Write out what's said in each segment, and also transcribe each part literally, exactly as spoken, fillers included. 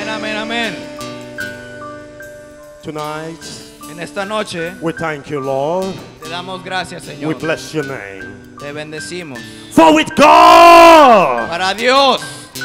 amén, amén. Tonight, En esta noche we thank you, Lord. te damos gracias, We Señor. bless your name. Te bendecimos. For with God, Para Dios,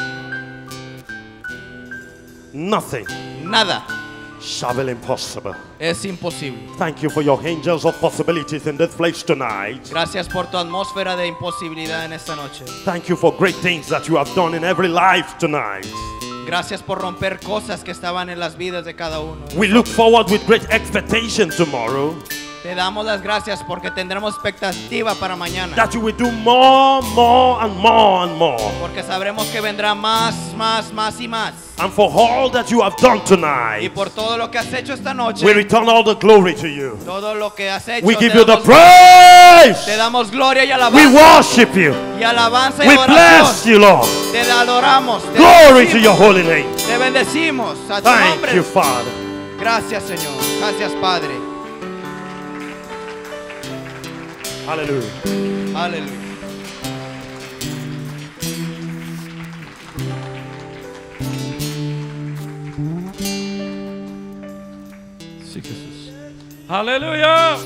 nothing nada shall be impossible. es imposible. Thank you for your angels of possibilities in this place tonight. Gracias por tu atmósfera de imposibilidad en esta noche. Thank you for great things that you have done in every life tonight. Gracias por romper cosas que estaban en las vidas de cada uno. We look forward with great expectation tomorrow Te damos las gracias porque tendremos expectativa para mañana. that you will do more, more, and more, and more. Porque sabremos que vendrá más, más, más y más. And for all that you have done Y tonight, por todo lo que has hecho esta noche, we return all the glory to you. todo lo que has hecho, We te give you the damos, praise. te damos gloria y We alabanza. worship you. Y alabanza y We bless adoración. you, Lord. Te adoramos. Te Glory to bendecimos. your holy name. Te bendecimos a tu Thank nombre. you, Father. Gracias, Señor. Gracias, Padre. Hallelujah. Aleluya. Sí, Jesús. Aleluya.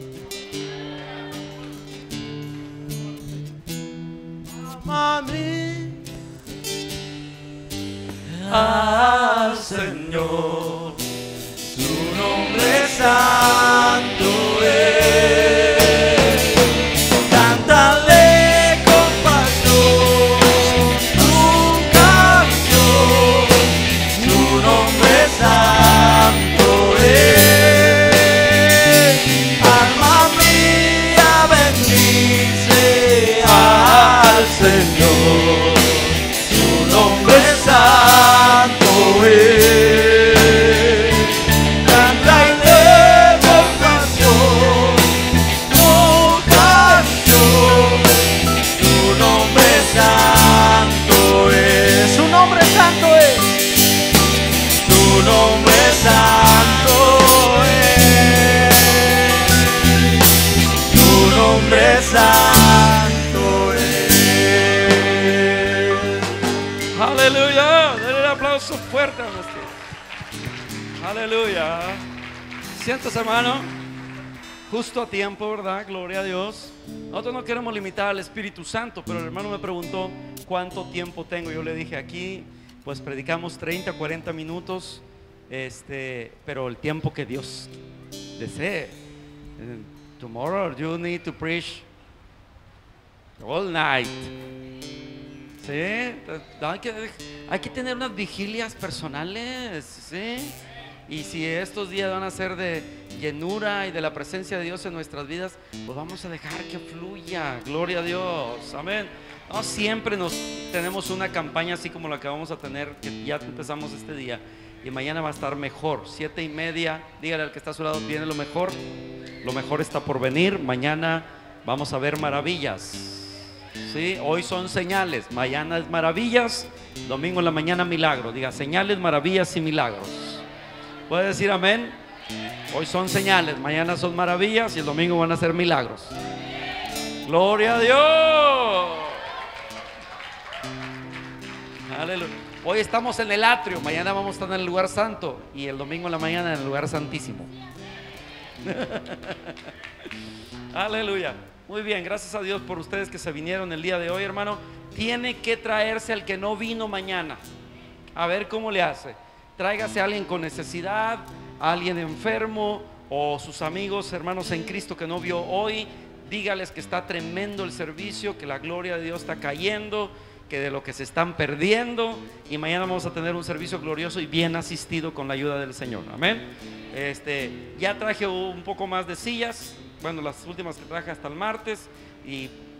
Al Señor, su nombre santo es. Cántale con pasión tu canción, su nombre santo es. Alma mía, bendice al Señor, su nombre santo es. Canta y de con canción, con canción, su nombre santo es. Su nombre santo es. Su nombre santo es. Tu nombre santo es. Aleluya. Denle un aplauso fuerte a nuestro. Aleluya. Siéntese, hermano. Justo a tiempo, ¿verdad? Gloria a Dios. Nosotros no queremos limitar al Espíritu Santo, pero el hermano me preguntó cuánto tiempo tengo. Yo le dije, aquí pues predicamos treinta, cuarenta minutos, este, pero el tiempo que Dios desee. Tomorrow you need to preach all night. Sí, hay que, hay que tener unas vigilias personales, sí. Y si estos días van a ser de llenura y de la presencia de Dios en nuestras vidas, pues vamos a dejar que fluya. Gloria a Dios, amén. No siempre nos tenemos una campaña así como la que vamos a tener, que ya empezamos este día, y mañana va a estar mejor. Siete y media, dígale al que está a su lado, viene lo mejor. Lo mejor está por venir. Mañana vamos a ver maravillas. Sí, hoy son señales, mañana es maravillas, domingo en la mañana milagros. Diga, señales, maravillas y milagros. ¿Puede decir amén? Hoy son señales, mañana son maravillas y el domingo van a ser milagros. Gloria a Dios. Aleluya. Hoy estamos en el atrio, mañana vamos a estar en el lugar santo y el domingo en la mañana en el lugar santísimo. Aleluya. Muy bien, gracias a Dios por ustedes que se vinieron el día de hoy, hermano. Tiene que traerse al que no vino mañana. A ver cómo le hace. Tráigase a alguien con necesidad, a alguien enfermo, o sus amigos, hermanos en Cristo que no vio hoy. Dígales que está tremendo el servicio, que la gloria de Dios está cayendo, que de lo que se están perdiendo, y mañana vamos a tener un servicio glorioso y bien asistido con la ayuda del Señor. Amén. Este, ya traje un poco más de sillas, bueno, las últimas que traje hasta el martes, y